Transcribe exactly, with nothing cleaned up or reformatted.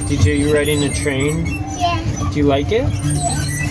D J, you riding a train? Yeah. Do you like it? Yeah.